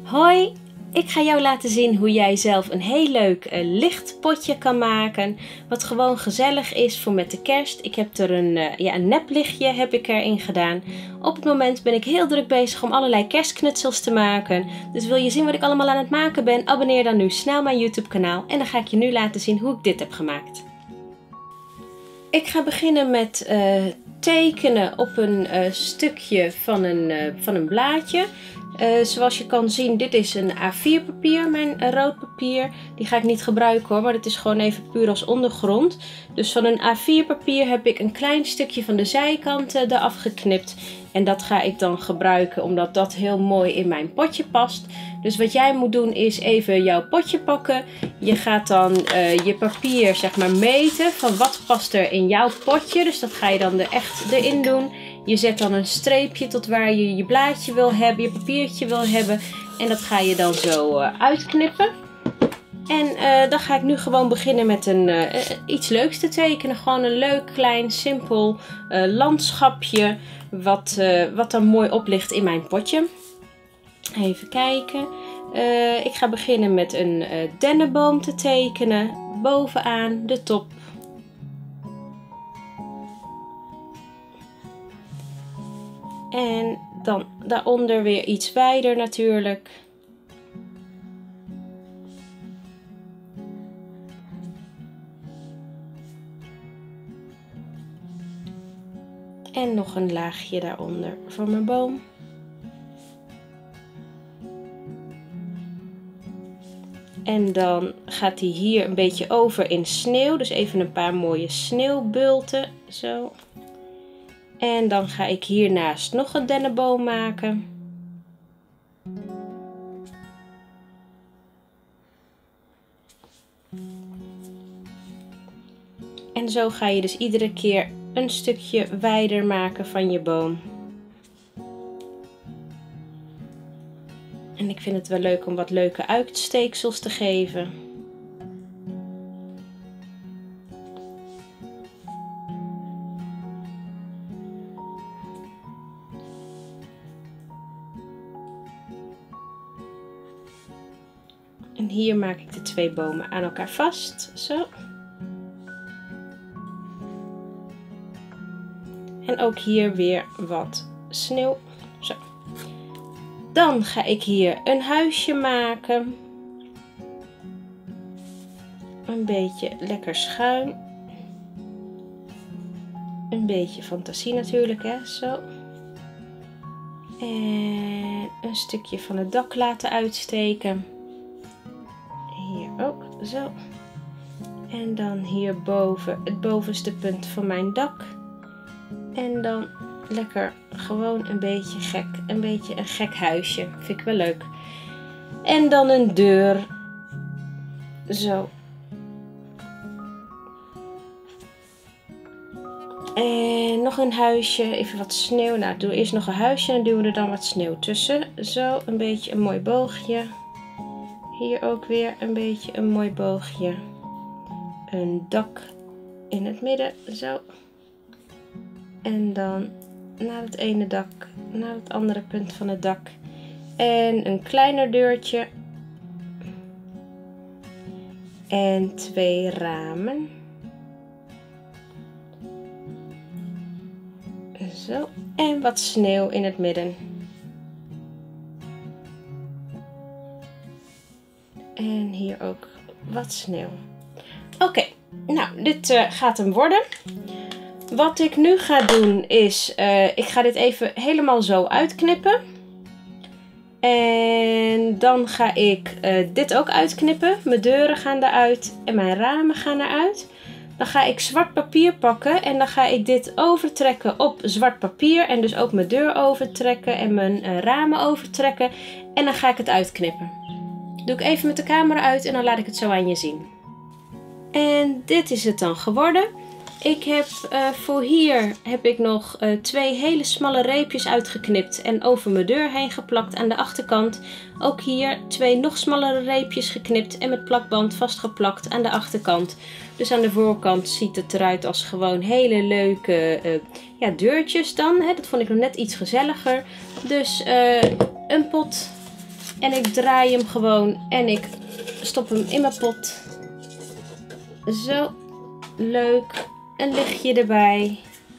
Hoi, ik ga jou laten zien hoe jij zelf een heel leuk licht potje kan maken. Wat gewoon gezellig is voor met de kerst. Ik heb er een neplichtje heb ik erin gedaan. Op het moment ben ik heel druk bezig om allerlei kerstknutsels te maken. Dus wil je zien wat ik allemaal aan het maken ben? Abonneer dan nu snel mijn YouTube kanaal. En dan ga ik je nu laten zien hoe ik dit heb gemaakt. Ik ga beginnen met tekenen op een stukje van een blaadje. Zoals je kan zien, dit is een A4 papier, mijn rood papier. Die ga ik niet gebruiken hoor, maar dit is gewoon even puur als ondergrond. Dus van een A4 papier heb ik een klein stukje van de zijkanten eraf geknipt. En dat ga ik dan gebruiken omdat dat heel mooi in mijn potje past. Dus wat jij moet doen is even jouw potje pakken. Je gaat dan je papier zeg maar meten van wat past er in jouw potje. Dus dat ga je dan echt erin doen. Je zet dan een streepje tot waar je je blaadje wil hebben, je papiertje wil hebben. En dat ga je dan zo uitknippen. En dan ga ik nu gewoon beginnen met iets leuks te tekenen. Gewoon een leuk, klein, simpel landschapje. Wat dan mooi oplicht in mijn potje. Even kijken. Ik ga beginnen met een dennenboom te tekenen. Bovenaan de top. En dan daaronder weer iets wijder natuurlijk. En nog een laagje daaronder voor mijn boom. En dan gaat hij hier een beetje over in sneeuw. Dus even een paar mooie sneeuwbulten. Zo. En dan ga ik hiernaast nog een dennenboom maken. En zo ga je dus iedere keer een stukje wijder maken van je boom. En ik vind het wel leuk om wat leuke uitsteeksels te geven. En hier maak ik de twee bomen aan elkaar vast. Zo. En ook hier weer wat sneeuw. Zo. Dan ga ik hier een huisje maken. Een beetje lekker schuin. Een beetje fantasie natuurlijk, hè. Zo. En een stukje van het dak laten uitsteken. Hier ook, zo. En dan hierboven het bovenste punt van mijn dak. En dan lekker gewoon een beetje gek. Een beetje een gek huisje. Vind ik wel leuk. En dan een deur. Zo. En nog een huisje. Even wat sneeuw. Nou, doe eerst nog een huisje en duwen we er dan wat sneeuw tussen. Zo, een beetje een mooi boogje. Hier ook weer een beetje een mooi boogje. Een dak in het midden. Zo. En dan naar het ene dak, naar het andere punt van het dak. En een kleiner deurtje. En twee ramen. Zo. En wat sneeuw in het midden. En hier ook wat sneeuw. Oké, nou dit gaat hem worden. Wat ik nu ga doen is, ik ga dit even helemaal zo uitknippen. En dan ga ik dit ook uitknippen. Mijn deuren gaan eruit en mijn ramen gaan eruit. Dan ga ik zwart papier pakken en dan ga ik dit overtrekken op zwart papier. En dus ook mijn deur overtrekken en mijn ramen overtrekken. En dan ga ik het uitknippen. Doe ik even met de camera uit en dan laat ik het zo aan je zien. En dit is het dan geworden. Ik heb voor hier heb ik nog twee hele smalle reepjes uitgeknipt en over mijn deur heen geplakt aan de achterkant. Ook hier twee nog smallere reepjes geknipt en met plakband vastgeplakt aan de achterkant. Dus aan de voorkant ziet het eruit als gewoon hele leuke deurtjes dan. Hè. Dat vond ik nog net iets gezelliger. Dus een pot En ik draai hem gewoon en ik stop hem in mijn pot. Zo, leuk. Een lichtje erbij.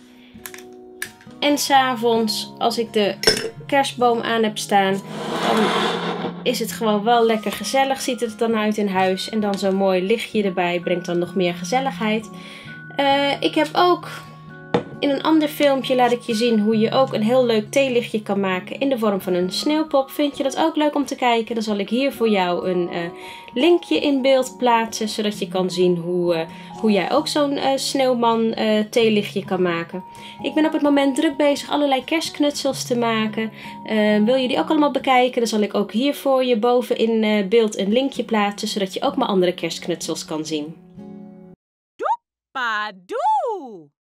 En 's avonds, als ik de kerstboom aan heb staan, dan is het gewoon wel lekker gezellig. Ziet het er dan uit in huis. En dan zo'n mooi lichtje erbij brengt dan nog meer gezelligheid. Ik heb ook in een ander filmpje laat ik je zien hoe je ook een heel leuk theelichtje kan maken in de vorm van een sneeuwpop. Vind je dat ook leuk om te kijken? Dan zal ik hier voor jou een linkje in beeld plaatsen, zodat je kan zien hoe jij ook zo'n sneeuwman theelichtje kan maken. Ik ben op het moment druk bezig allerlei kerstknutsels te maken. Wil je die ook allemaal bekijken? Dan zal ik ook hier voor je boven in beeld een linkje plaatsen, zodat je ook mijn andere kerstknutsels kan zien. Doepadoe!